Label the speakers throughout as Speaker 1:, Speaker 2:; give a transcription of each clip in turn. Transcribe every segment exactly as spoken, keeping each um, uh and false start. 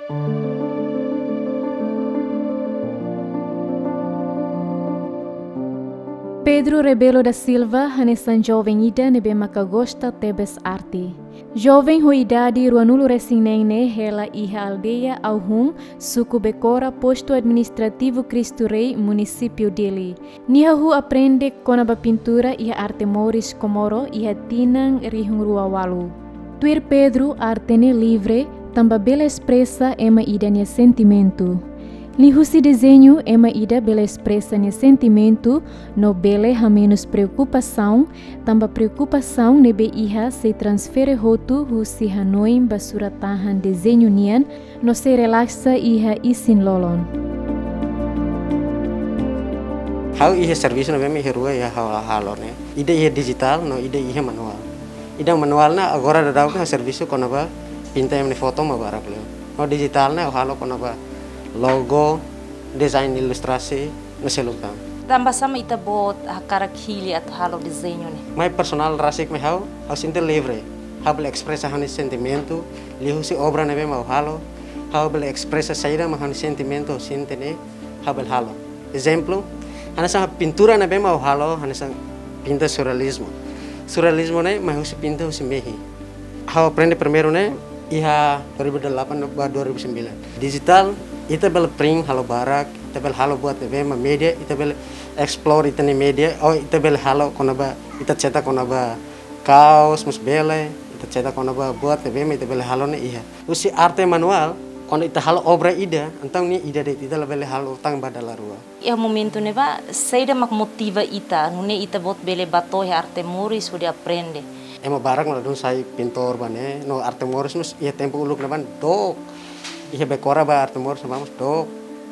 Speaker 1: Pedro Rebelo da Silva hanesan jovem ida nebe makagosta tebes arti. Jovem ho idade ruanulo resinene hela iha aldeia Auhum, suku Becora, posto administrativo Cristo Rei, município dele. Niha hu aprende konaba pintura iha arte Mauris Comoro iha tinang rihung ruawalu. Tuir Pedro artene livre, tamba bela expressa ema ida nia sentimento. Lihusi desenho ema ida bela expressa nia sentimento, no bele ha menos preocupação, tamba preocupação nebe iha se transfere hotu husi hanoim basura tahan desenho nian, no se relaxa iha isin lolon.
Speaker 2: How iha serviço nebe me herua ya halo ne. Ida iha digital, no ida iha manual. Ida manual na agora da dau ka serviço konaba pinta emne foto ma barak le. No digital na halo konaba logo, design ilustrasi, naselukam.
Speaker 3: Tambah sama ita bot hakarak hili at halo desenho ne.
Speaker 2: My personal rasik me hau, hau sinte livre. Hau bela expressa hani sentimento, lihu si obra nebe mau halo, hau bela expressa saída ma hani sentimento sinte ne, hau bela halo. Exemplo, hana sa pintura nebe mau halo, hana sa pinta surrealismo. Surrealismo ne mau si pinta si mehi. Hau aprende primeiro ne, iha dua ribu delapan ba dua ribu sembilan. Digital ita bel print halo barak, ita bel halo buat nebe ma media, ita bel explore ita ni media, oh ita bel halo konaba, ita cetak konaba kaos mus bele, ita cetak konaba buat nebe ma ita bel halo ne iha. Usi arte manual, kono ita halo obra ida, antang ni ida de ita bel halo tang badala rua.
Speaker 3: Ya momento ne va, saída mak motiva ita, nune ita bot bele bato he arte Mauris sudah aprende.
Speaker 2: Ema barak na dun sai pintor bane, no arte Mauris mus ia tempo uluk naban dok. Iha Becora ba arte Mauris vamos dok.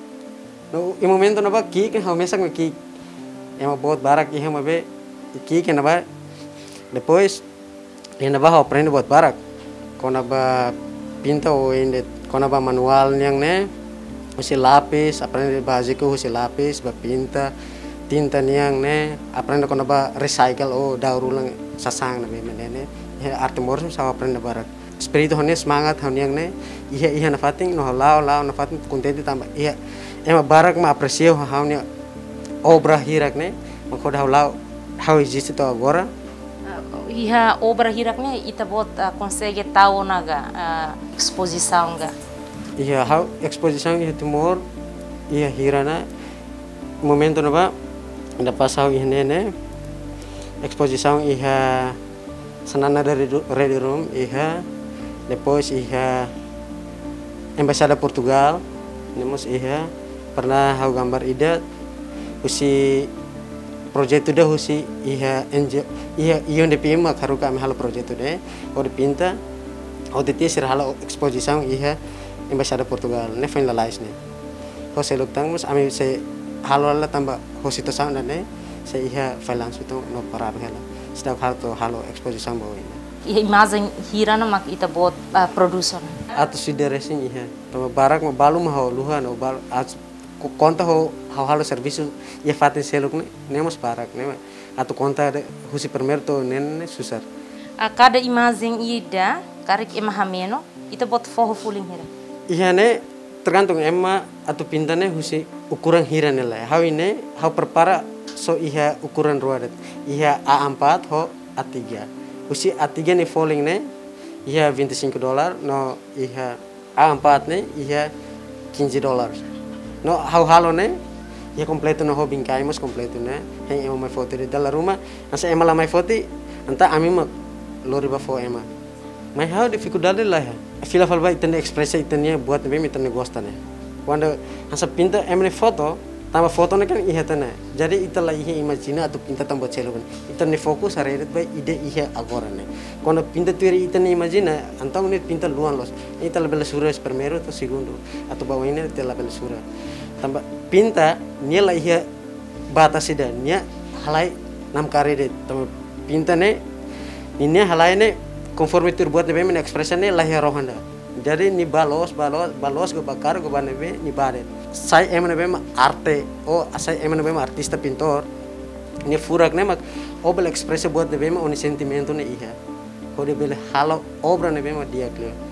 Speaker 2: No e momento na ba ki ke hau mesak me ki. Ema bot barak iha ma be ki ke na ba. Depois ia na ba hau aprende bot barak. Kona ba pinta o inde kona ba manual yang ne. Usi lapis, aprende básico usi lapis ba pinta. Tinta niang ne, aprende kona ba recycle o daur ulang sasang na me menene. Iha arte Mauris sa aprende barak. Espiritu hone semangat honiang ne iha iha na fating no lao lao na fating kontente tamba iha ema barak ma aprecio haunia obra hirak ne mako dah lao how existe to agora
Speaker 3: Iha obra hirak ne ita bot uh, consegue tahu naga uh, exposição ga
Speaker 2: iha how exposição iha timor iha hirana momento na ba anda pasau iha ne exposição iha sanana dari ready room iha depois iha Embaixada Portugal, nemos iha pernah hau gambar ida usi projeto dah usi iha enjo iha ion de pima karuka am halo projeto de o de pinta o de tia sir halo exposição iha Embaixada Portugal ne finalize ne ho se luktang mus ami se halo la tamba hosito sound ne se iha finalize to no parar hela setiap hal to halo exposição bawa ini.
Speaker 3: Iha imagem hirana mak ita bot uh, produson.
Speaker 2: Atau si deresin iha. Tama barak ma balu ma ho luha no bal at konta ho ho halo serviço ia fatin seluk ne nemos barak ne atau konta de husi primeiro to nen susar.
Speaker 3: A cada imagem ida karik ema hameno ita bot foho fuling hira.
Speaker 2: Iha ne tergantung ema atau pinta ne husi ukuran hira ne la. Hau ini hau prepara so iha ukuran ruadet. Iha A empat ho A tiga. Usi A tiga ni falling ne, iha vinte e cinco dolar, no iha A empat ne, iha quinze dolar. No hau halo ne, iha completo no ho bingkaimos completo ne, hei ema mai foto di dalam rumah, nasa ema la mai foto, anta ami mak lori ba fo ema. Mai hau dificuldade lah ya. Fila falba itane expressa itane buat nebe itane gosta ne. Quando nasa pinta ema ne foto, tambah foto ne kan iha tana. Jadi itulah iha imagina atau pinta tambah celo kan. Itane fokus hari itu ide iha agora ne. Quando pinta tuiri itane imagina, antang ne pinta luan los. Ita lebih sura primeiro atau segundo. Atau bawah ini tela lebih sura. Tambah pinta nia lah iha batas ida nia halai nam kari de. Tambah pinta ne ini halai ne conforme tur buat nebe men expression ne lah iha rohanda. Jadi ni balos balos balos go bakar go banebe ni badet. Saya emang nebe arte, oh saya emang nebe artista pintor. Ni furak ne mak obel ekspresi buat nebe ma oni sentimento ne iha. Kode bele halo obra nebe ma dia klio.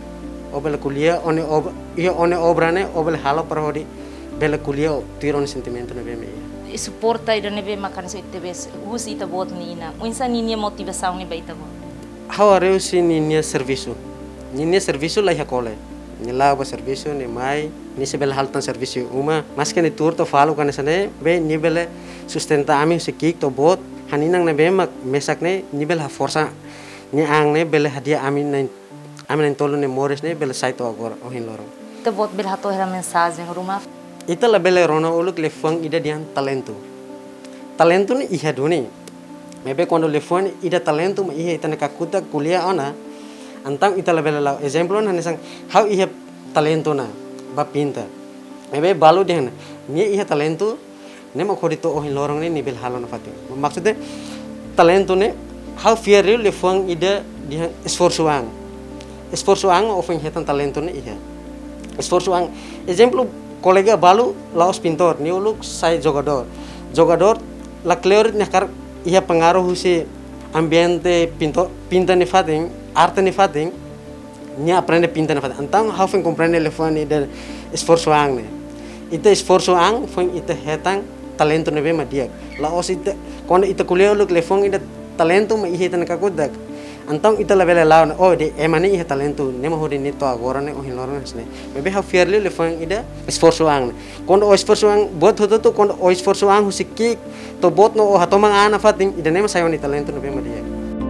Speaker 2: obel kuliah one ob iya one obrane obel halo perhodi bela kuliah tiron sentimento na bem iya
Speaker 3: suporta ida nebe makan so ite bes us ita bot ni ina unsa ninia motivação ni ba ita bot
Speaker 2: hawareu si ninia serviço ninia serviço lá yakole ni lava serviço ni mai ni sebel haltan serviço uma mas que ni tour to falo kan sane be ni bele sustenta ami se kik to bot haninang na be mak mesak ne ni bel ha força ni ang ne bele hadia ami na ami na tolo ne mores ne bele sai to agora o hin loro
Speaker 3: ita bot bel hato era mensagem rumah
Speaker 2: ita la bele rono uluk le fang ida dian talento talento ni iha doni mebe quando le fone ida talento ma iha ita nakakuta kuliah ona antang ita la bele la exemplo na nisang how iha talento na ba pinta mebe balu den ni iha talento ne ma khorito o hin lorong ne ni bel halon fatim maksudnya talento ne how fear le fang ida dia esforço ang esforço ang o fang hetan talento ne iha esforço ang exemplo kolega balu laos pintor ni uluk sai jogador jogador la clear nakar ia pengaruh si ambiente pintor pinta ni fating arte ni fating ni aprende pinta ni fating antang how fen comprende le fone de esforço ang ne ite esforço ang fen ite hetang talento ne be madia laos ite quando ite kuliah uluk le fone ide talento ma ihe tan kakudak antang ita la bela lawan oh de emani ihe talento ne mo hodi nito agora ne o hinloran sne mebe ha fairly le fang ida esforço ang quando o esforço ang bot hoto to quando o esforço ang husiki to bot no o hatomang ana fating ida ne masayon ni talento no be madia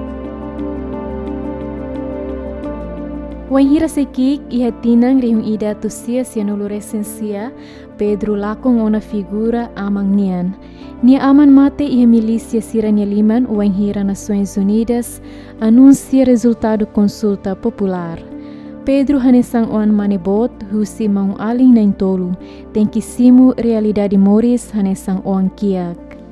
Speaker 1: Wan hira sekik iha tinang rihung ida tusia sianulu resensia Pedro lakong ona figura amang nian. Nia aman mate iha milícia sirania liman wan hira Nações Unidas anuncia resultado consulta popular. Pedro hanesang on manebot husi maung aling na intolu tem que simu realidade moris hanesang on kiak.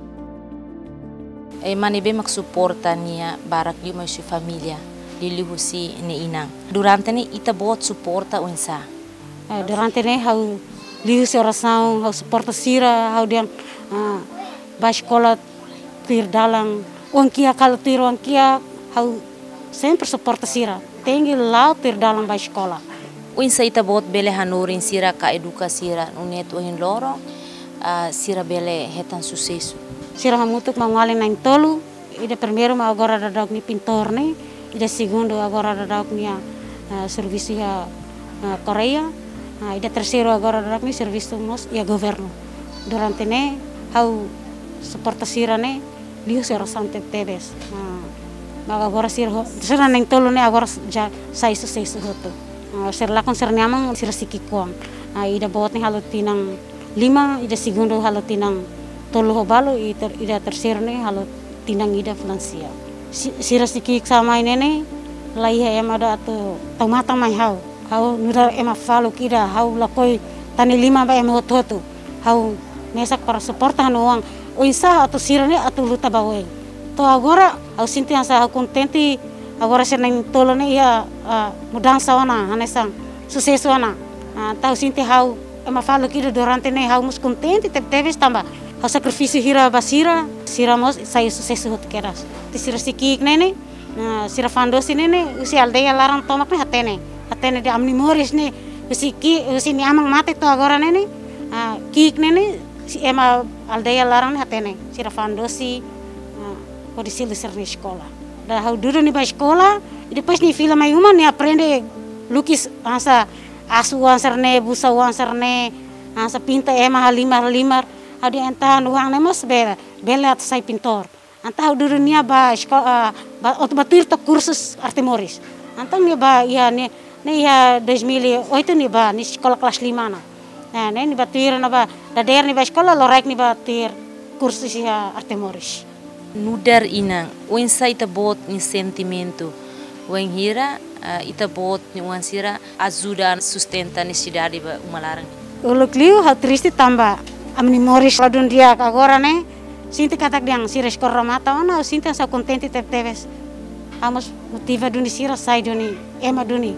Speaker 3: E manebe mak suporta nia barak di mai família. Dilihusi ni inang. Durante ni ita bot suporta unsa.
Speaker 4: Uh, durante ni hau lihusi oração, hau suporta sira, hau diang uh, ba sekolah tir dalang uangkia kalau tir uangkia hau sempre suporta sira. Tengi lau tir dalang ba sekolah.
Speaker 3: Unsa ita bot bele hanurin sira ka edukasi sira unet uhin loro uh, sira bele hetan sucesso.
Speaker 4: Sira hamutuk mangalin nang tolu. Ida primeiro ma agora dadag ni pintor ni. Ida segundo agora dadak nia uh, serviço ya uh, Korea, uh, ida terceiro agora dadak ni serviço nos ya governo. Durante ne hau suporta sira ne liu sira sante tedes. Uh, Maga agora sira sira neng tolo ne agora ja sai sucesso hoto. Uh, sira lakon sira nyamang sira sikikuang. Uh, ida bot ni halo tinang lima, ida segundo halo tinang tolo hobalo, ida, ida terceiro ne halo tinang ida Francia. Sira sikik sama ini laiha ema ada tu tomata mai hau hau nura ema falo kira hau lakoi tani lima ba ema hotu hau mesak para suporta uang oisa atau sira ne atau luta bawe to agora hau sinti asa hau contente agora seneng tolo ne ya mudang sawana hanesang sucesso ana tau sinti hau ema falo kira durante ne hau mus contente tep teves tamba hau sacrifício hira basira sira mos sai sucesso hot keras ti sira sikik nene sira fandosi nene usi aldeia larang tomak ne hatene hatene de amni moris ne usi ki usi ni amang mate to agora nene kik nene si ema aldeia larang ne hatene sira fandosi pode ser de ser na escola da hau duro ni ba escola e depois ni filha mai uma ne aprende lukis asa asu ansar ne busa ansar ne asa pinta ema halimar halimar adi entah uang ne mas bela bela sai pintor antah dulu nia ba sekolah ba otomatis to kursus arte moris antang nia ba ya ne ne ya dois mil e oito nia ba ni sekolah kelas lima na nah ne ni ba tir na ba da der ni ba sekolah lorek ni ba tir kursus ya arte moris
Speaker 3: nudar inang unsa ita bot ni sentimento wen hira uh, ita bot ni wan sira ajuda sustenta ni cidade ba umalarang
Speaker 4: uluk liu ha triste tamba amni moris ladun dia agora ne sinti katak diang sira skor mata ona sinti sa contente tep teves amos motiva duni sira sai duni ema duni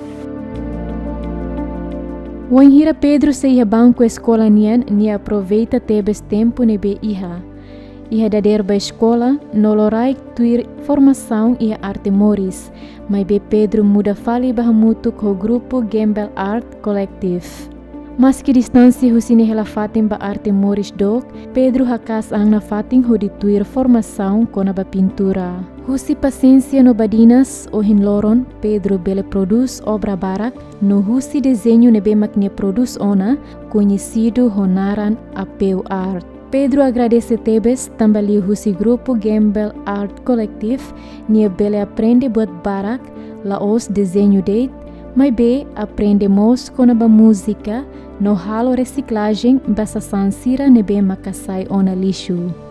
Speaker 1: Wan hira Pedro se ia banco escola nian ni aproveita tebes tempo ne be iha Ia dader ba escola, nolorai tuir formação ia arte moris, mas be Pedro muda fali bahamutu com o grupo Gembel Art Collective. Mas que distância husine hela fatin ba arte moris dok, Pedro hakas ang na fatin ho di tuir formação com a ba pintura. Husi paciência no badinas o hinloron, Pedro bele produz obra barak, no husi desenho nebe makne produz ona, conhecido honaran apeu art. Pedro agradece Tebes também husi grupo Gembel Art Collective, nia bele aprende buat barak, laos desenho date, mas be aprendemos com a música, no halo reciclagem basa sansira nebe makasai ona lixo.